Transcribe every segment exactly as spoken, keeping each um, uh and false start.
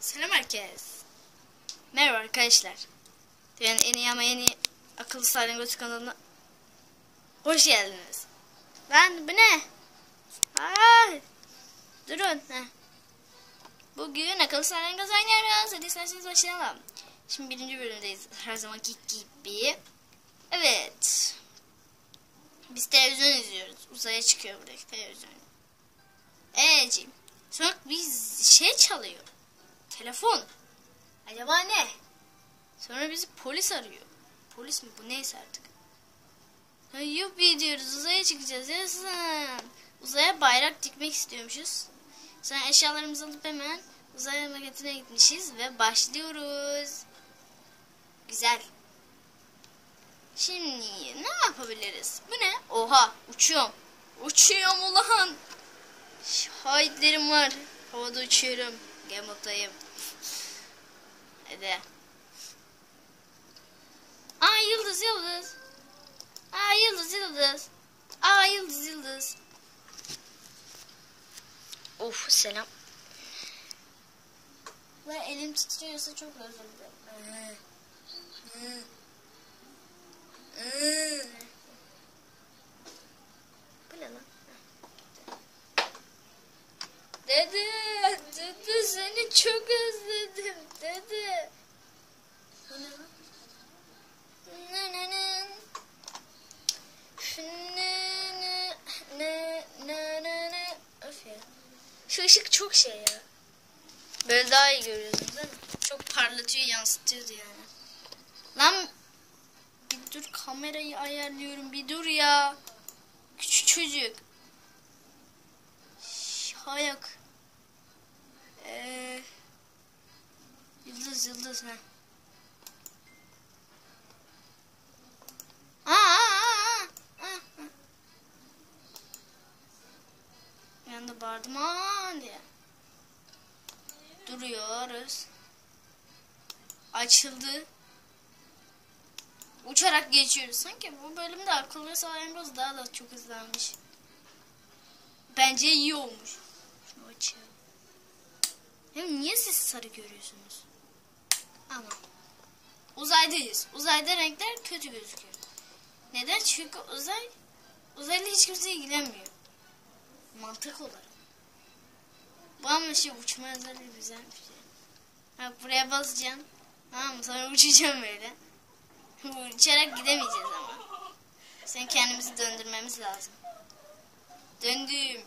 Selam herkes. Merhaba arkadaşlar. Yani en iyi ama en iyi akıllı salyangoz kanalına hoş geldiniz. Ben bu ne? Aa, durun. Heh. Bugün akıllı salyangoz oynuyoruz. Hadi isterseniz başlayalım. Şimdi birinci bölümdeyiz. Her zamanki gibi. Evet. Biz televizyon izliyoruz. Uzaya çıkıyor buradaki televizyon. Eeciğim. Sonra biz şey çalıyor. Telefon. Acaba ne? Sonra bizi polis arıyor. Polis mi bu, neyse artık. Yuppi diyoruz, uzaya çıkacağız. Yaşasın. Uzaya bayrak dikmek istiyormuşuz. Sonra eşyalarımızı alıp hemen uzay maketine gitmişiz ve başlıyoruz. Güzel. Şimdi ne yapabiliriz? Bu ne? Oha, uçuyorum. Uçuyorum ulan. Şahitlerim var. Havada uçuyorum. Gemotayım. Hadi. Aa, yıldız yıldız. Aa, yıldız yıldız. Aa, yıldız yıldız. Of, selam. Ve elim titriyorsa çok özür dilerim. Bu ne lan? Dede, dede seni çok özledim, dede. Bu ne lan? Ne ne ne? Ne ne ne ne ne? Öf ya. Şu ışık çok şey ya. Böyle daha iyi görüyorsunuz değil mi? Çok parlatıyor, yansıtıyordu yani. Lan bir dur, kamerayı ayarlıyorum, bir dur ya. Küçük çocuk. Ayak. Ee, yıldız yıldız ne? Aa, aa, aa, aa. Bir anda bağırdım aa diye. Duruyoruz. Açıldı. Uçarak geçiyoruz. Sanki bu bölümde akıllı salyangoz daha da çok hızlanmış. Bence iyi olmuş. Şunu açayım. Hem niye siz sarı görüyorsunuz? Ama uzaydayız. Uzayda renkler kötü gözüküyor. Neden? Çünkü uzay uzayla hiç kimse ilgilenmiyor. Mantık olarak. Bu ama şey, uçma özelliği güzel bir şey. Bak, buraya basacağım. Tamam mı? Sonra uçacağım böyle. Uçarak gidemeyeceğiz ama. Sen kendimizi döndürmemiz lazım. Döndüm.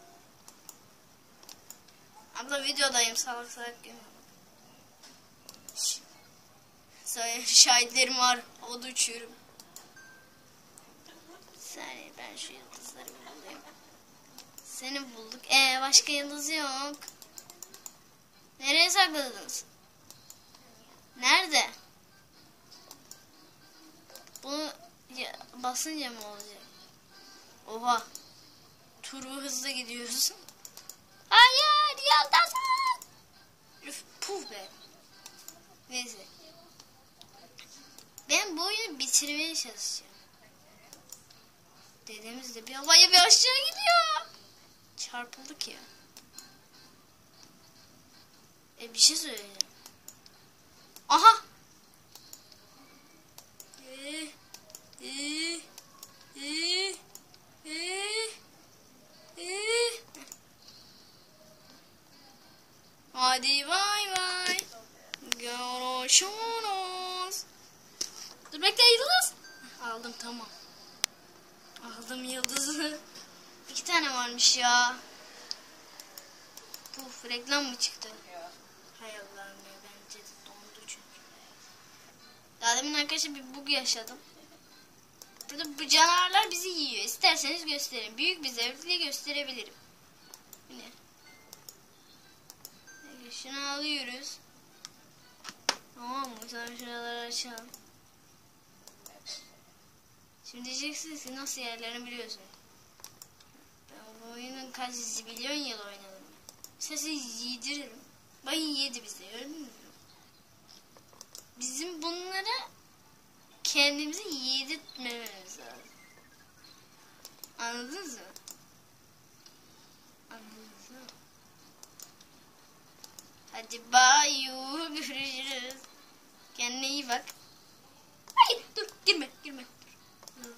Abla videodayım, salak salak görüyorum. Sonra şahitlerim var. Havada uçuyorum. Saniye, ben şu yıldızları bulayım. Seni bulduk. Ee başka yıldız yok. Nereye sakladınız? Nerede? Bunu basınca mı olacak? Oha. Turu hızlı gidiyoruz. Hayır, yıldızım. Üf, puf be. Neyse. Ben bu oyunu bitirmeye çalışacağım. Dedemiz de bir havaya bir aşağı gidiyor. Çarpıldık ya. E bir şey söyleyeceğim. Aha. Eee. Eee. Eee. Eee. Eee. Hadi vay vay. Görüşürüz. Dur bekle, yıldız. Aldım, tamam. Aldım yıldızı. İki tane varmış ya. Puf, reklam mı çıktı? Hay Allah'ım ya, bence de dondu çünkü. Daha demin arkadaşlar bir bug yaşadım. Burada bu canavarlar bizi yiyor. İsterseniz göstereyim. Büyük bir zevkle gösterebilirim. Yine. Şunu alıyoruz. Tamam mı? Sonra şuraları açalım. Şimdi diyeceksiniz ki nasıl yerlerini biliyorsun. Ben bu oyunun kaç milyon yıl oynadım. Sesi yediririm. Bak, yedi bize, gördünüz mü? Bizim bunlara kendimizi yedirtmememiz lazım. Anladınız mı? Anladınız mı? Hadi bayu, görüşürüz. Kendine iyi bak. Hayır dur, girme girme. Dur.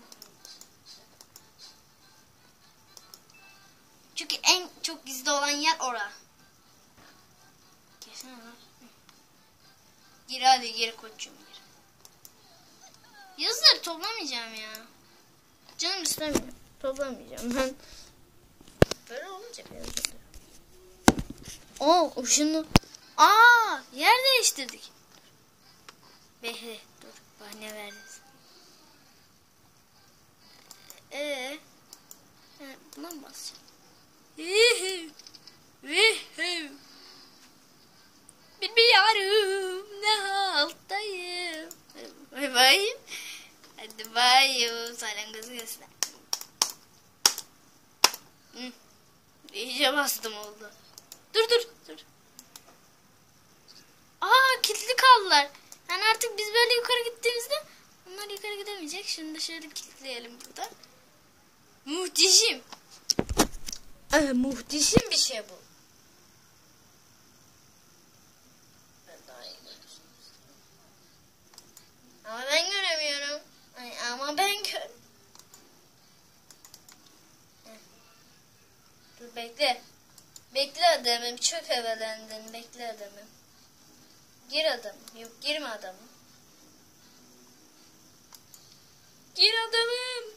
Çünkü en çok gizli olan yer ora. Kesin lan. Gir hadi, gir koçum, gir. Yazıları toplamayacağım ya. Canım istemiyor. Toplamayacağım ben. Böyle olmayacak yazıları. Oo, şunu. Aa, yer değiştirdik. Behre dur, bahane verdiniz. Eee? Ee, buna mı basacağım? Bilmiyorum ne haldayım. Bay bay. Hadi bay. Salangozı göster. Hı. İyice bastım oldu. Dur dur dur. Aa, kilitli kaldılar. Yani artık biz böyle yukarı gittiğimizde onlar yukarı gidemeyecek. Şunu da şöyle kilitleyelim burada. Muhteşem. Ee, muhteşem bir şey bu. Ben daha iyi görürsünüz. Ama ben göremiyorum. Ay, ama ben gör. Dur bekle. Bekle adamım. Çok havalendin. Bekle adamım. Gir adamım. Yok, girme adamım. Gir adamım.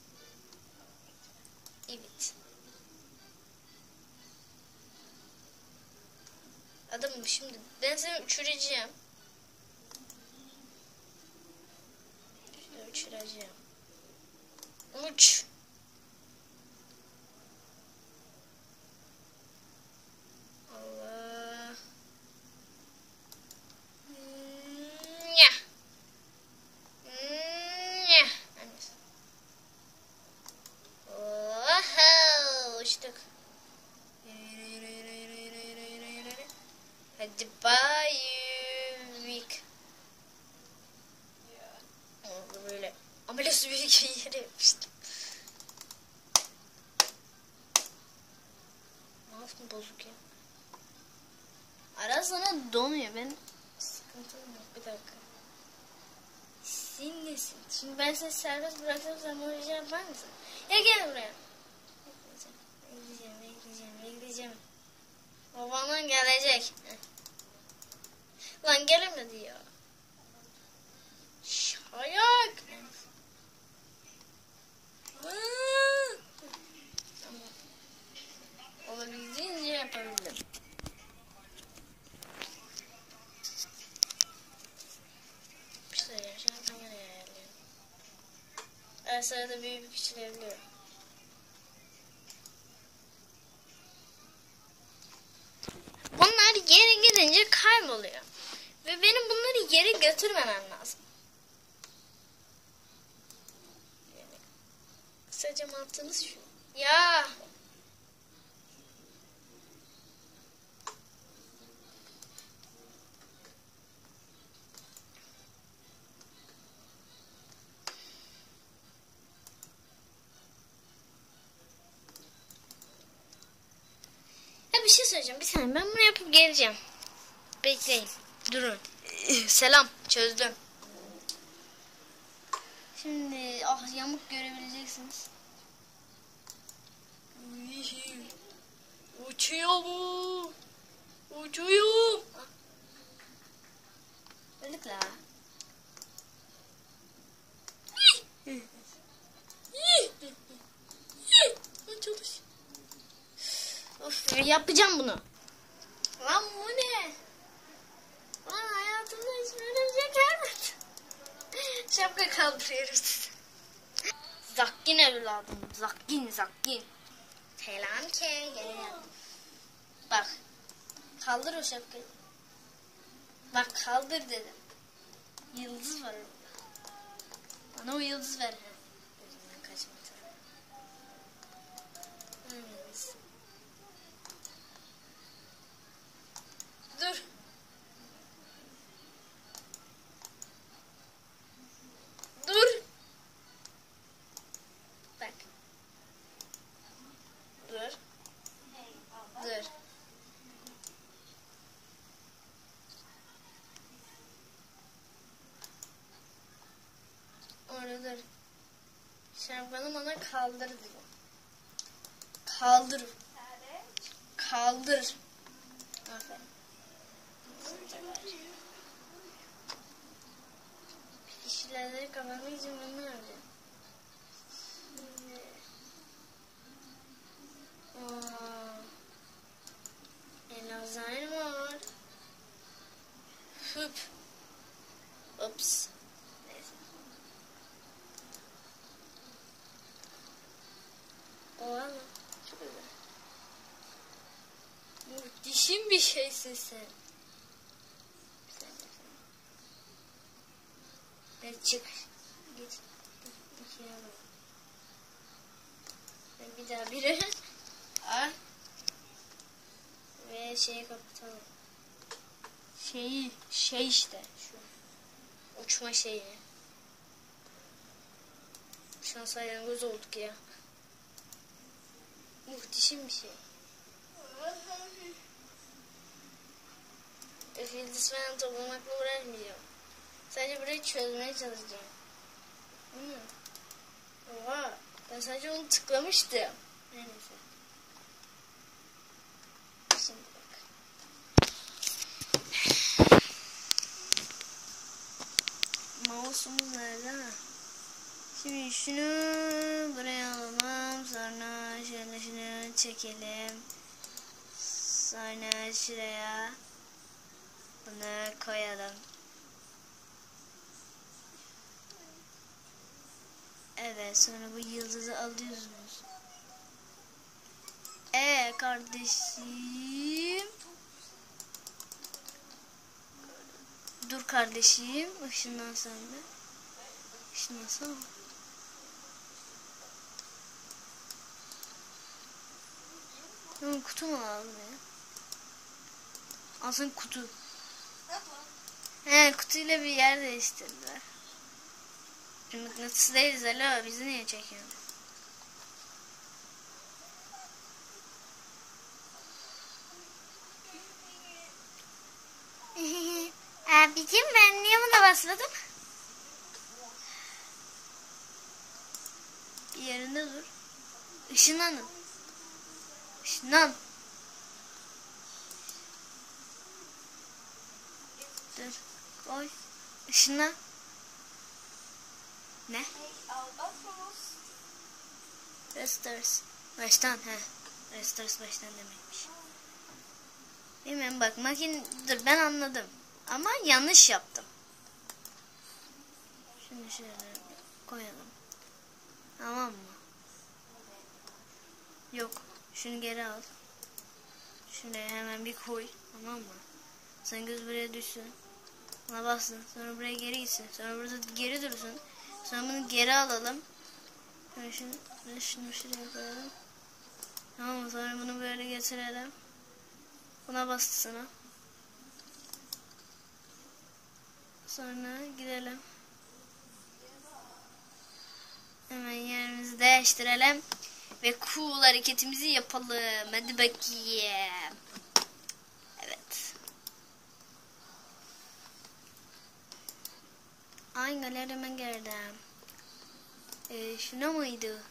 Evet. Adamım, şimdi ben seni uçuracağım. Şöyle uçuracağım. Uç. Allah. Nya. Nya. Oha, uçtuk. Hadi bayık. Oldu böyle. Ameliyatı büyük bir yere yapmıştım. Ne yaptın, bozuk ya. Ara sana donuyor. Ben sıkıntım yok. Bir dakika. Sen nesin? Şimdi ben seni serbest bıraksam sen bunu rica yapar mısın? Ya gel buraya. Bekleyeceğim, bekleyeceğim, bekleyeceğim. Babanın gelecek. Lan gelemedi ya. Şayak. Tamam. Olabildiğince yapabildim. Bir şey yaşayan kamerayı ayarlıyorum. Her sırada büyüyüp küçülebiliyorum. Bunlar yere gidince kayboluyor. Ve benim bunları yere götürmemem lazım. Yani kısaca mantığımız şu. Ya. Ya bir şey söyleyeceğim. Bir saniye, ben bunu yapıp geleceğim. Bekleyin. Durun. Selam. Çözdüm. Şimdi ah, yamuk görebileceksiniz. Uçuyor mu? Uçuyor. Öldük la. Çalış. Of, yapacağım bunu. Lan bu ne? Lan hayatımda hiç böyle bir şey görmedim. Şapka kaldırıyoruz. Zakkin evladım. Zakkin, zakkin. Selam ki. Gel. Bak. Kaldır o şapkayı. Bak, kaldır dedim. Yıldız var orada. Bana o yıldız ver. Gözümden kaçmadı. Yıldız. Dur. Dur. Bak. Dur. Dur. Kaldır diyor. Kaldır. Kaldır. Aferin. Kişileri kapanmak için bunu yapacağım. El Alzheimer. Hıp. Ups. Neyse. O ama çok güzel. Muhteşem bir şeysin sen. Ben çık. Git. İkiye bak. Bir daha biri. Al. Ve şeyi kapatalım. Şeyi, şey işte şu. Uçma şeyi. Şu an salyangoz olduk ya. Muhteşem bir şey. Yıldız falan toplamakla uğraşmayacağım. Sadece burayı çözmeye çalışacağım. Hmm. Oha. Ben sadece onu tıklamıştım. Neyse. Şimdi bak. Mouse'umuz nerede? Şimdi şunu buraya alalım. Sonra şöyle şunu çekelim. Sonra şuraya bunu koyalım. Evet, sonra bu yıldızı alıyorsunuz. Ee kardeşim. Dur kardeşim. Işınlan sen de. Işınlansana. Benim kutu mu lazım ya? Aslında kutu. He, kutuyla bir yer değiştirdiler. Mıknatıs değiliz hala, bizi niye çekiyorsun? Abicim ben niye buna basmadım? Bir yerinde dur. Işınlanın. Işınlan. Dur. Koy. Işınlan. Ne? Restores. Baştan he. Restores baştan demekmiş. Bilmiyorum bak makine. Dur ben anladım. Ama yanlış yaptım. Şimdi şöyle koyalım. Tamam mı? Yok. Şunu geri al. Şuraya hemen bir koy. Tamam mı? Sen göz buraya düşsün. Buna bassın. Sonra buraya geri gitsin. Sonra burada geri dursun. Sonra bunu geri alalım. Sonra şunu, şunu şuraya koyalım. Tamam mı? Sonra bunu böyle getirelim. Buna bastısına. Sonra gidelim. Hemen yerimizi değiştirelim. Ve cool hareketimizi yapalım. Hadi bakayım. Evet. Ay galerime girdim. Ee, şuna mıydı?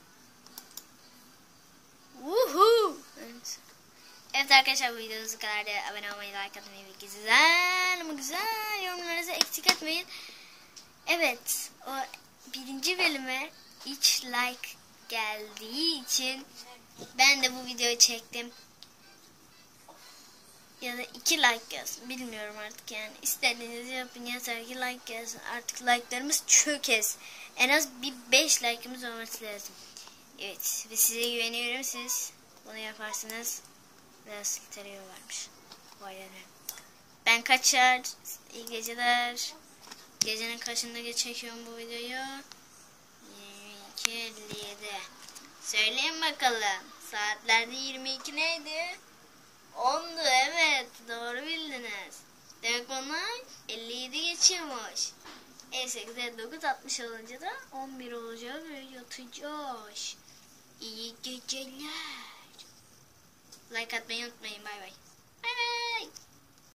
Woohoo! Evet. Evet arkadaşlar bu videomuz bu kadardı. Abone olmayı, like atmayı ve güzel ama güzel yorumlarınızı eksik etmeyin. Evet. O birinci bölüme üç like geldiği için ben de bu videoyu çektim. Ya da iki like gelsin. Bilmiyorum artık yani. İstediğinizi yapın. Yeter ki like gelsin. Artık like'larımız çökez. En az bir beş like'ımız olması lazım. Evet. Ve size güveniyorum. Siz bunu yaparsınız. Biraz terör varmış. Vay yani. Ben kaçar. İyi geceler. Gecenin kaçında çekiyorum bu videoyu? yirmi iki elli yedi. Söyleyin bakalım. Saatlerde yirmi iki neydi? ondu evet. Doğru bildiniz. Demek onlar elli yedi geçiyormuş. elli sekiz, elli dokuz, altmış olunca da on bir olacak ve yatacağız. İyi geceler. Like atmayı unutmayın. Bay bay. Bay bay.